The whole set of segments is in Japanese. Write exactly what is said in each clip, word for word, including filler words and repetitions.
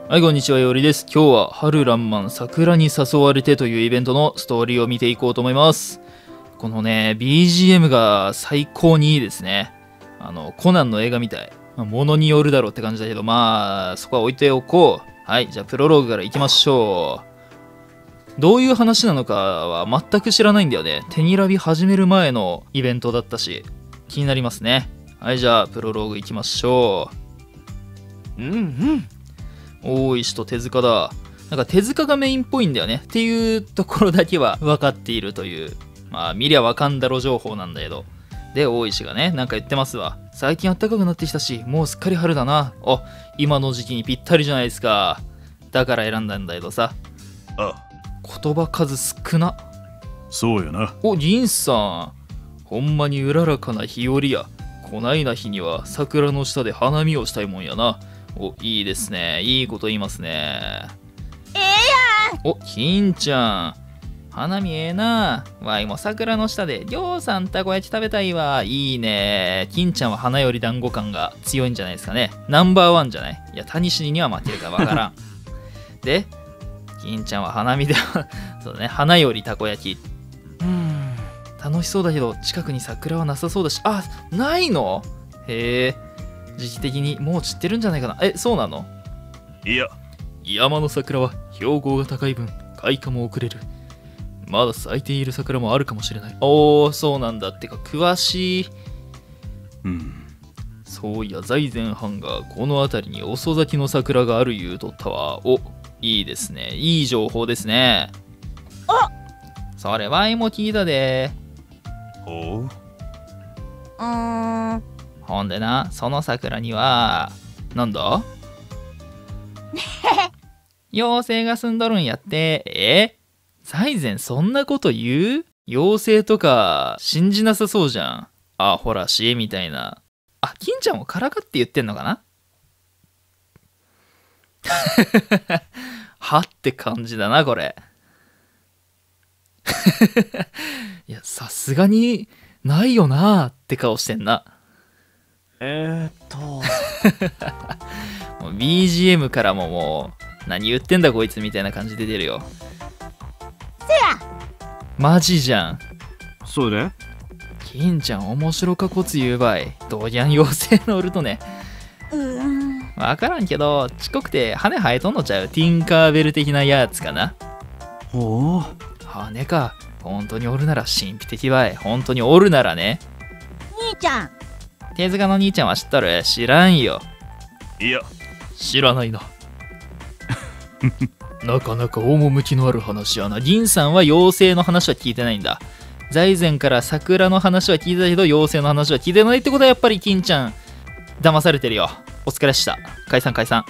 はい、こんにちは、よりです。今日は春らんまん桜に誘われてというイベントのストーリーを見ていこうと思います。このね、ビージーエム が最高にいいですね。あの、コナンの映画みたい。まあ、ものによるだろうって感じだけど、まあ、そこは置いておこう。はい、じゃあプロローグからいきましょう。どういう話なのかは全く知らないんだよね。手にらび始める前のイベントだったし、気になりますね。はい、じゃあプロローグいきましょう。うんうん。大石と手塚だ。なんか手塚がメインっぽいんだよねっていうところだけは分かっているという、まあ見りゃ分かんだろ情報なんだけど。で、大石がね、なんか言ってますわ。最近暖かくなってきたし、もうすっかり春だな。あ、今の時期にぴったりじゃないですか。だから選んだんだけどさ。 あ、 言葉数少な。 そうやな。 お、銀さん。ほんまにうららかな日和や。こないな日には桜の下で花見をしたいもんやな。お、いいですね。いいこと言いますね。 ええやん。 お、金ちゃん。花見ええな。わいも桜の下で、りょうさんたこ焼き食べたいわ。いいね。金ちゃんは花より団子感が強いんじゃないですかね。ナンバーワンじゃない。いや、谷シには負けるかわからん。で、金ちゃんは花見でそうだね。花よりたこ焼き。うーん。楽しそうだけど、近くに桜はなさそうだし。あ、ないの？へえ。時期的にもう散ってるんじゃないかな。え、そうなの？ いや、 山の桜は標高が高い分開花も遅れる。まだ咲いている桜もあるかもしれない。おー、そうなんだ。ってか詳しい。 うん。 そういや、財前藩がこの辺りに遅咲きの桜がある言うとったわ。お、いいですね。いい情報ですね。 あ、 それわいも聞いたで。 ほう。 うーん。 ほんでな、その桜にはなんだ妖精が住んどるんやって。え、財前そんなこと言う？妖精とか信じなさそうじゃん。あ、ほらしみたいな。あ、金ちゃんもからかって言ってんのかなはって感じだなこれ。いや、さすがにないよなーって顔してんな。 えー、っと。 もう ビージーエム からももう何言ってんだこいつみたいな感じで出るよ。 せや。 マジじゃん。 そうね。 金ちゃん面白かこつ言うばい。どうやん妖精のおるとね。 うーん。 わからんけど、ちっこくて羽生えとんのちゃう？ティンカーベル的なやつかな。 ほう。 羽か。本当におるなら神秘的ばい。本当におるならね。 兄ちゃん。 手塚の兄ちゃんは知っとる？知らんよ。 いや、 知らないな。なかなか趣のある話やな。銀さんは妖精の話は聞いてないんだ。財前から桜の話は聞いてたけど妖精の話は聞いてないってことはやっぱり金ちゃん騙されてるよ。お疲れっした。解散解散。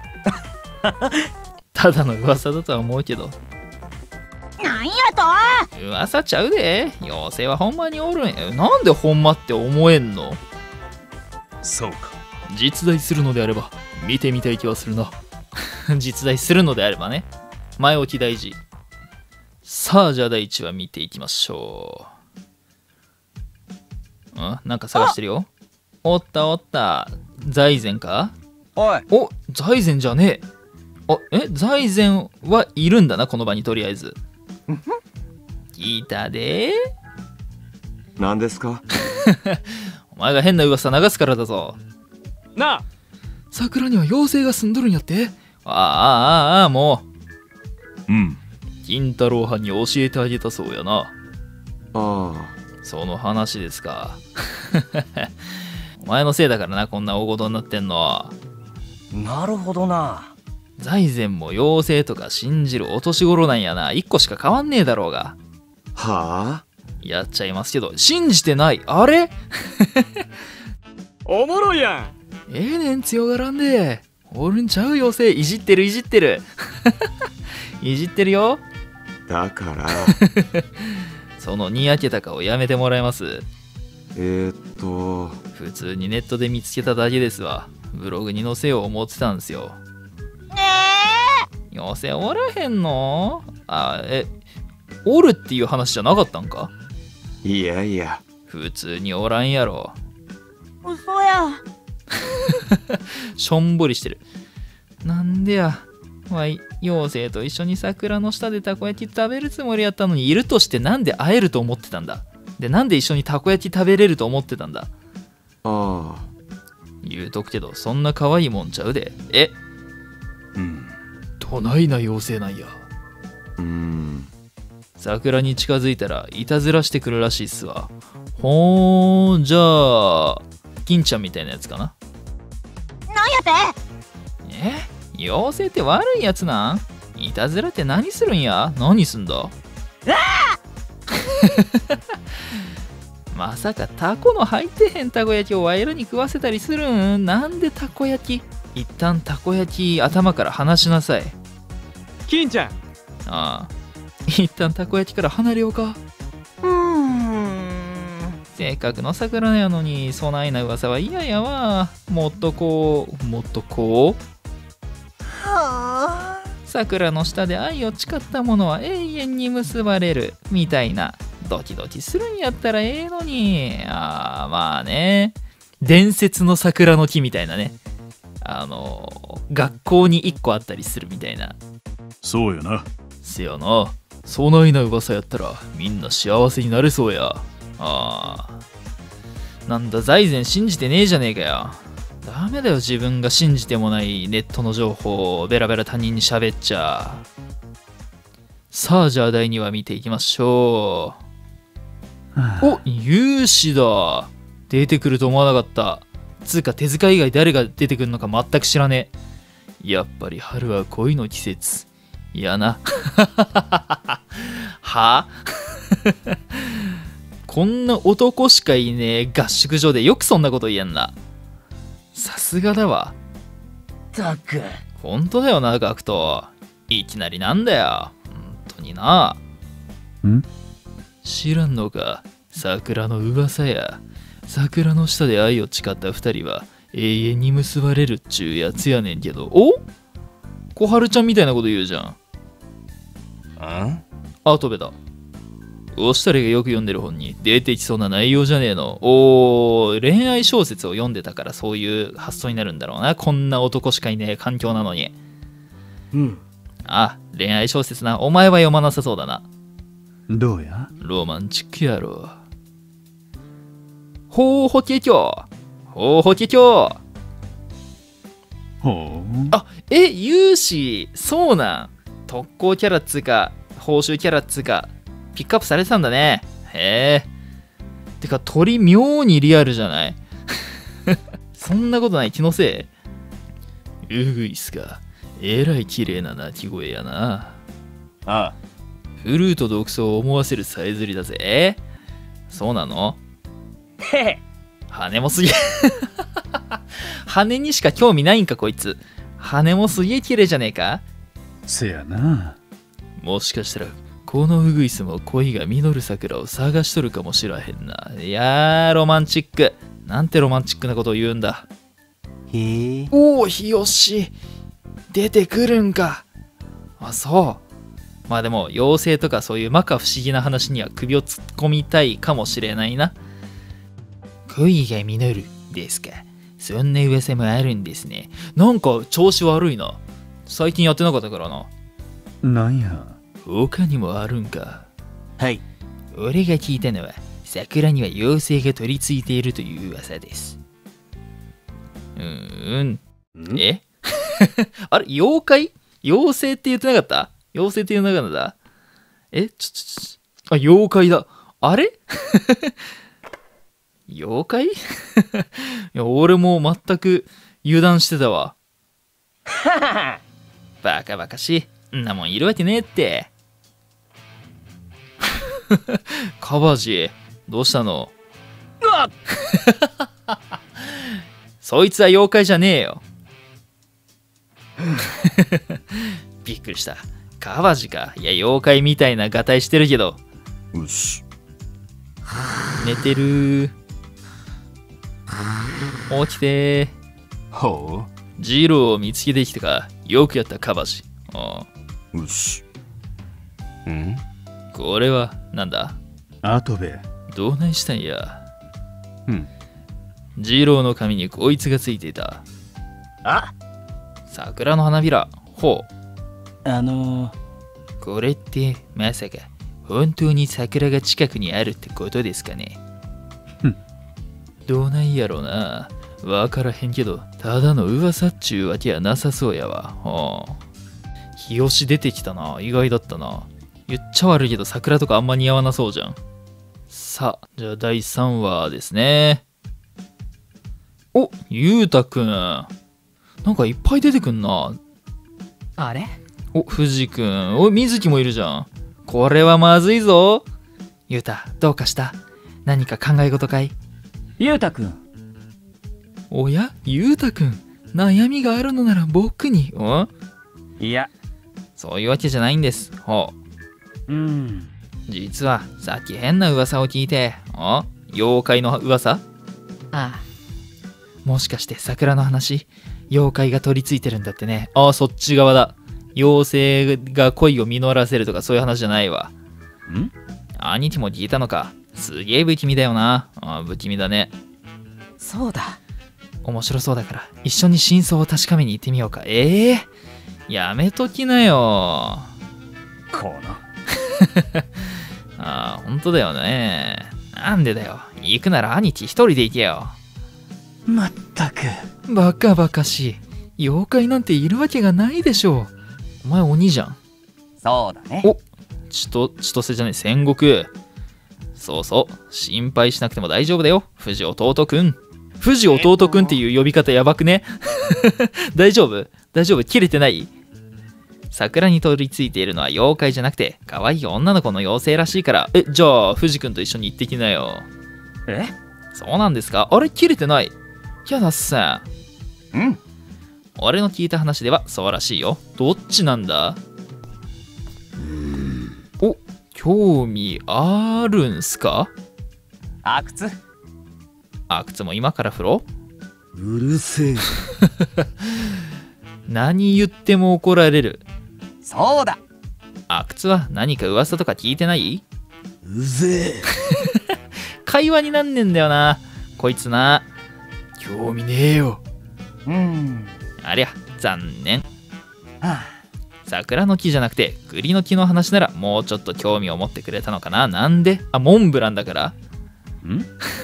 ただの噂だとは思うけど。 なんやと？ 噂ちゃうで。妖精はほんまにおるんや。なんでほんまって思えんの？ そうか。 実在するのであれば見てみたい気はするな。実在するのであればね。前置き大事。さあ、じゃあ第いちわ見ていきましょう。ん？なんか探してるよ。おったおった。財前か？ おい。 お、財前じゃねえ。あ、え、財前はいるんだな、この場にとりあえず。聞いたで。 何ですか？ お前が変な噂流すからだぞ。 なあ。 桜には妖精が住んどるんやって。ああああああ、もう。うん。 金太郎はんに教えてあげたそうやな。 ああ、 その話ですか。お前のせいだからな、こんな大事になってんの。 なるほどな。 財前も妖精とか信じるお年頃なんやな。一個しか変わんねえだろうが。 はあ？ やっちゃいますけど、信じてない。あれおもろいやん。 ええねん、強がらんで。おるんちゃう妖精。いじってるいじってる。いじってるよ。 だからそのにやけた顔やめてもらえます？ えー、っと普通にネットで見つけただけですわ。ブログに載せよう思ってたんですよ。 ねえ。 妖精おらへんの？あ、え、おるっていう話じゃなかったんか？ いやいや、 普通におらんやろ。 嘘や。 しょんぼりしてる。なんでや。 わい、妖精と一緒に桜の下でたこ焼き食べるつもりやったのに、いるとしてなんで会えると思ってたんだ。で、なんで一緒にたこ焼き食べれると思ってたんだ。 ああ。 言うとくけど、そんな可愛いもんちゃうで。え、 うん。 どないな妖精なんや。 うーん。 桜に近づいたらいたずらしてくるらしいっすわ。ほー、じゃあ金ちゃんみたいなやつかな。 なんやて。 え、妖精って悪いやつなん？いたずらって何するんや？何すんだ？まさかタコの入ってへんたこ焼きをワイらに食わせたりするん？なんでたこ焼き？一旦たこ焼き頭から離しなさい。 金ちゃん。 ああ、一旦たこ焼きから離れようか。 うーん。 せっかくの桜やのに、そないな噂は嫌やわ。もっとこう、もっとこう。 はあ。 桜の下で愛を誓ったものは永遠に結ばれるみたいな。ドキドキするんやったらええのに。ああ、まあね。伝説の桜の木みたいなね。あの学校にいっこあったりするみたいな。 そうよな。 せやな。そないな噂やったらみんな幸せになれそうや。ああ、なんだ財前信じてねえじゃねえかよ。ダメだよ、自分が信じてもないネットの情報をベラベラ他人に喋っちゃ。さあ、じゃあだいにわ見ていきましょう。お、勇士だ。出てくると思わなかった。つうか手塚以外誰が出てくるのか全く知らねえ。やっぱり春は恋の季節。いやな。はこんな男しかいねえ合宿所でよくそんなこと言えんな。さすがだわ。 たく。 ほんとだよな、ガクト。いきなりなんだよ。ほんとにな。 ん？ 知らんのか、桜の噂や。桜の下で愛を誓った二人は永遠に結ばれるっちゅうやつやねんけど。お？小春ちゃんみたいなこと言うじゃん。 あ？ アトベだ。おしたりがよく読んでる本に出てきそうな内容じゃねえの。おー、恋愛小説を読んでたからそういう発想になるんだろうな。こんな男しかいねえ環境なのに。 うん。 あ、恋愛小説な。お前は読まなさそうだな。 どうや？ ロマンチックやろ。ほうほけきょう。ほうほけきょう。 ほう。 あ、え、勇士、そうなん。特攻キャラっつうか、報酬キャラっつうか、ピックアップされてたんだね。へえ。てか、鳥妙にリアルじゃないそんなことない、気のせい。うぐいすか。えらい綺麗な鳴き声やな。 ああ。 フルート独奏を思わせるさえずりだぜ。えそうなの？ へへ。 羽もすげえ羽にしか興味ないんかこいつ。羽もすげえ綺麗じゃねえか。 せやな。 もしかしたらこのウグイスも恋が実る桜を探しとるかもしらへんな。いやー、ロマンチック。なんてロマンチックなことを言うんだ。 へえ。 おお、日吉出てくるんか。あ、そう。まあでも妖精とかそういう摩訶不思議な話には首を突っ込みたいかもしれないな。恋が実るですか。そんな噂もあるんですね。なんか調子悪いな。最近やってなかったからな。 なんや。 他にもあるんか。 はい。 俺が聞いたのは桜には妖精が取り付いているという噂です。うーん。えあれ妖怪？妖精って言ってなかった？妖精って言ってなかった？えちょちょちょ。あ、妖怪だ。あれ妖怪いや、俺も全く油断してたわ。バカバカしい。んなもんいるわけねえって。カバジ、どうしたの？そいつは妖怪じゃねえよ。びっくりした。カバジか。いや、妖怪みたいな合体してるけど。 よし。 寝てる。起きて。 ほジローを見つけてきたか。よくやったカバジ。あう。よし。ん？ これはなんだ？ アトベ。 どないしたんや。 うん。 ジローの髪にこいつがついていた。 あ？ 桜の花びら。ほう。 あのこれってまさか本当に桜が近くにあるってことですかね。 ふんどうなんやろな。わからへんけど、ただの噂っちゅうわけはなさそうやわ。はあ、日吉出てきたな。意外だったな。言っちゃ悪いけど桜とかあんま似合わなそうじゃん。さあ、じゃあだいさんわですね。お、ゆうたくん。なんかいっぱい出てくんな。 あれお、藤くん。お、水木もいるじゃん。これはまずいぞ。ゆうた、どうかした？何か考え事かい？ ゆうたくん。 おや、ゆうたくん。悩みがあるのなら僕に。ん？ いや。 そういうわけじゃないんです。ほうーん。 う。実は、さっき変な噂を聞いて。あ？妖怪の噂？ ああ。 もしかして桜の話？妖怪が取り付いてるんだってね。ああ、そっち側だ。妖精が恋を実らせるとかそういう話じゃないわ。 ん？ 兄貴も聞いたのか。すげえ不気味だよな。ああ、不気味だね。 そうだ。 面白そうだから一緒に真相を確かめに行ってみようか。ええー、やめときなよ。 この。 ああ、ほんとだよね。なんでだよ。行くなら兄貴一人で行けよ。 まったく。 バカバカしい。妖怪なんているわけがないでしょう。お前鬼じゃん。 そうだね。 お、千と千歳じゃねえ、戦国。そうそう、心配しなくても大丈夫だよ、藤弟くん。藤弟くんっていう呼び方やばくね。大丈夫大丈夫、切れてない？桜に取り付いているのは妖怪じゃなくて可愛い女の子の妖精らしいから。え、じゃあ藤くんと一緒に行ってきなよ。 え？ そうなんですか？あれ、切れてない。やだっさ。 うん。 俺の聞いた話ではそうらしいよ。どっちなんだ？お、興味あるんすか？ 阿久津。 阿久津も今から風呂？ うるせえ。 何言っても怒られる。 そうだ。 阿久津は何か噂とか聞いてない？ うぜえ。 会話になんねんだよなこいつな。興味ねえよ。 うーん。 ありゃ残念。 はあ。 桜の木じゃなくて栗の木の話ならもうちょっと興味を持ってくれたのかな。なんで？あ、モンブランだから。 ん？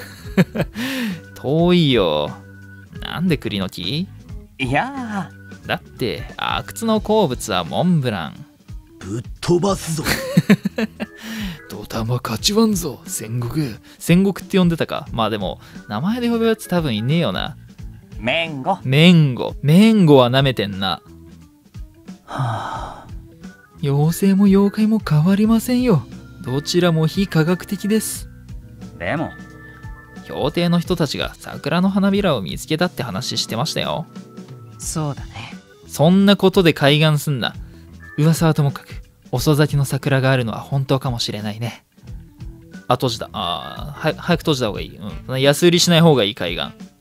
遠いよ。なんで栗の木？ いやだって阿久津の好物はモンブラン。 ぶっ飛ばすぞ。 ドタマ勝ちわんぞ戦国。戦国って呼んでたか。まあでも名前で呼ぶやつ多分いねえよな。 ー、めんご。 メンゴ。メンゴは舐めてんな。 はあ。 妖精も妖怪も変わりませんよ。どちらも非科学的です。 でも氷帝の人たちが桜の花びらを見つけたって話してましたよ。 そうだね。 そんなことで開眼すんな。噂はともかく遅咲きの桜があるのは本当かもしれないね。あ、閉じた。あー、は早く閉じた方がいい。うん。安売りしない方がいい海岸。